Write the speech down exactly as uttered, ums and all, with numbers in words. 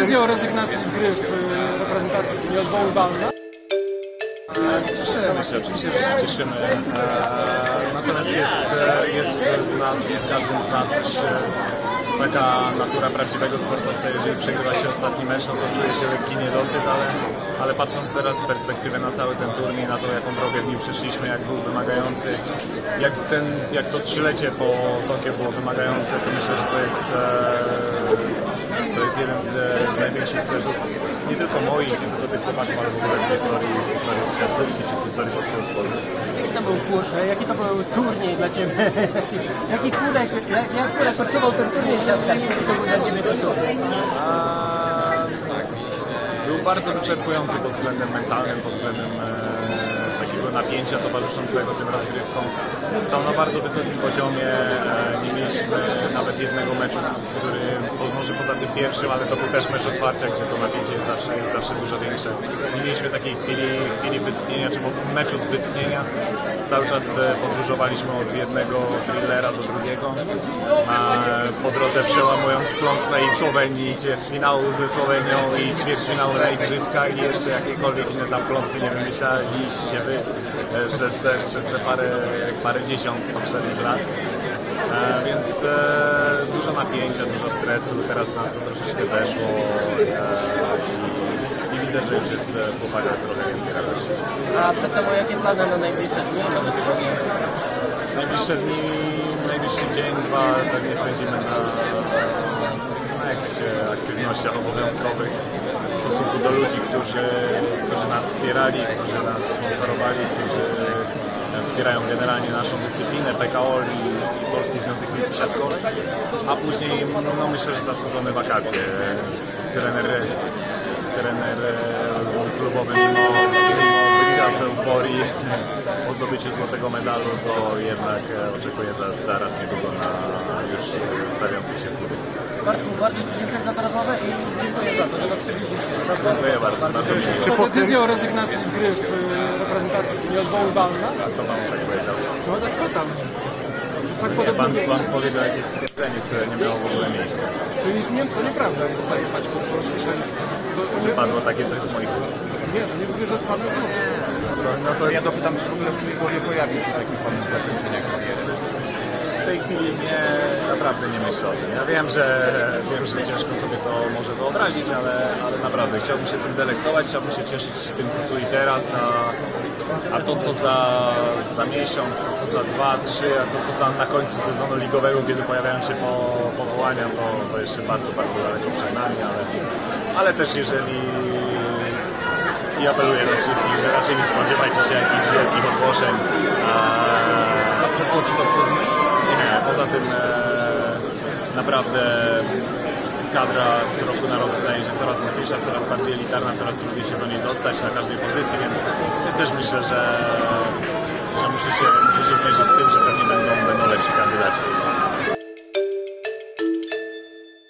Decyzja o rezygnacji z gry w reprezentacji jest nieodwoływalna. Cieszymy się, oczywiście, że się cieszymy. Natomiast jest, jest w nas, w każdym z nas też taka natura prawdziwego sportowca. Jeżeli przegrywa się ostatni mecz, no to czuje się lekki niedosyt, ale, ale patrząc teraz z perspektywy na cały ten turniej, na to, jaką drogę w nim przeszliśmy, jak był wymagający, jak, ten, jak to trzylecie po Tokio było wymagające, to myślę, że to jest, to jest jeden z, z największych sukcesów nie tylko moich, nie tylko tych chłopaków, ale w ogóle w historii, w historii siatkówki czy w historii polskiego sportu. Jaki to był kur... Jaki to był turniej dla Ciebie? Jaki kurek, jak, jak kurek odczuwał ten turniej siatkarski? Jaki to był dla Ciebie ten turniej? Był bardzo wyczerpujący pod względem mentalnym, pod względem e, takiego napięcia towarzyszącego tym rozgrywkom. Stał na bardzo wysokim poziomie, e, nie mieliśmy nawet jednego meczu, który może poza tym pierwszym, ale to był też mecz otwarcia, gdzie to napięcie jest zawsze, jest zawsze dużo większe. Nie mieliśmy takiej chwili, chwili wytchnienia, czy meczu z wytchnienia. Cały czas podróżowaliśmy od jednego thrillera do drugiego, a po drodze przełamując klątwę i Słowenii, ćwierćfinału ze Słowenią i ćwierćfinału na Igrzyskach i jeszcze jakiekolwiek inne tam klątwy nie wymyślaliście wy przez te, przez te parę, parę dziesiąt poprzednich lat. E, więc e, dużo napięcia, dużo stresu, teraz nas to troszeczkę zeszło e, i, i widzę, że już jest w chłopakach trochę więcej radości. A przed tobą jakie plany na najbliższe dni, może tygodnie? Najbliższe dni, najbliższy dzień, dwa pewnie spędzimy na, na jakichś aktywnościach obowiązkowych w stosunku do ludzi, którzy, którzy nas wspierali, którzy nas sponsorowali, którzy wspierają generalnie naszą dyscyplinę, P K O L i, i Polski Związek Piłki Siatkowej, a później no, myślę, że zasłużone wakacje. Trener, trener klubowy mimo, mimo bycia w euforii o zdobyciu złotego medalu, to jednak oczekuję zaraz niedługo na już stawiających się w klubie. Bartku, bardzo Ci dziękuję za tę rozmowę i dziękuję za to, że to przybliżyliście. Dziękuję bardzo. bardzo Czy decyzja o rezygnacji z gry w reprezentacji jest nieodwoływalna? A co Pan tak powiedział? No tak pytam. Tak Nie, pan, pan powiedział jakieś stwierdzenie, które nie miało w ogóle miejsca. To, jest, nie, to nieprawda, jest tutaj paćką, co słyszeliśmy. Czy padło takie coś z moich ust? Nie, to nie mówię, że spadło z ust. No to ja dopytam, czy w ogóle w Twojej głowie pojawił się taki pomysł zakończenia kariery? w tej chwili nie, naprawdę nie myślę o tym. Ja wiem, że wiem, że ciężko sobie to może wyobrazić, ale, ale naprawdę chciałbym się tym delektować, chciałbym się cieszyć tym, co tu i teraz, a, a to, co za, za miesiąc, to, co za dwa, trzy, a to, co za na końcu sezonu ligowego, kiedy pojawiają się po, powołania, to, to jeszcze bardzo, bardzo daleko przed nami, ale, ale też jeżeli i apeluję do wszystkich, że raczej nie spodziewajcie się jakichś wielkich ogłoszeń. A, a przeszło Ci to przez myśl? Nie, poza tym e, naprawdę kadra z roku na rok staje się coraz mocniejsza, coraz bardziej elitarna, coraz trudniej się do niej dostać na każdej pozycji, więc, więc też myślę, że, że muszę, się, muszę się zmierzyć z tym, że pewnie będą, będą lepsi kandydaci.